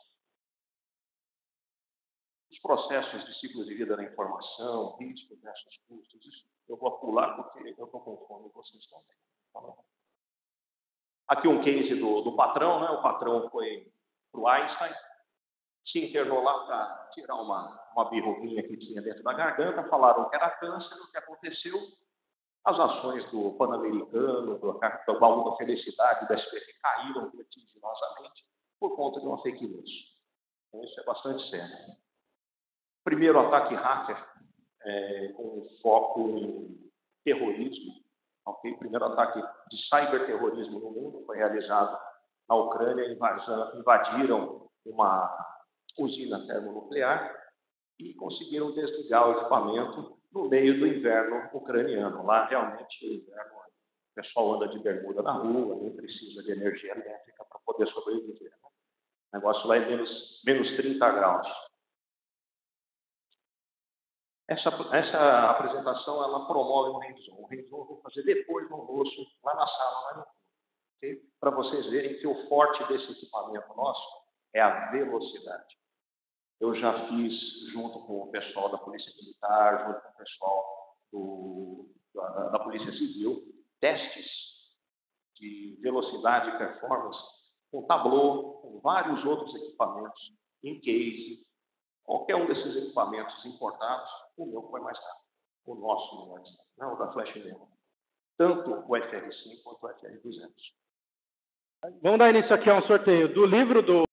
Os processos de ciclo de vida da informação, riscos versus custos, isso eu vou pular porque eu estou com fome e vocês também. Tá. Aqui um case do patrão, né? O patrão foi para o Einstein, se internou lá para tirar uma birruguinha que tinha dentro da garganta, falaram que era câncer. O que aconteceu? As ações do Pan-Americano, do Baú da Felicidade, do SBT, caíram vertiginosamente por conta de uma fake news. Então, isso é bastante sério. Primeiro ataque hacker, com foco em terrorismo. Okay? Primeiro ataque de cyberterrorismo no mundo foi realizado na Ucrânia. Invadiram uma usina termonuclear e conseguiram desligar o equipamento no meio do inverno ucraniano. Lá, realmente, o inverno, o pessoal anda de bermuda na rua, nem precisa de energia elétrica para poder sobreviver. Né? O negócio lá é menos 30 graus. Essa apresentação, ela promove um hands-on. O hands-on eu vou fazer depois no almoço, lá na sala, lá no okay? Para vocês verem que o forte desse equipamento nosso é a velocidade. Eu já fiz, junto com o pessoal da Polícia Militar, junto com o pessoal da Polícia Civil, testes de velocidade e performance com Tableau, com vários outros equipamentos, em case. Qualquer um desses equipamentos importados, o meu foi mais rápido. O nosso não é mais rápido, não o da Flash Memory. Tanto o FR5 quanto o FR200. Vamos dar início aqui a um sorteio do livro do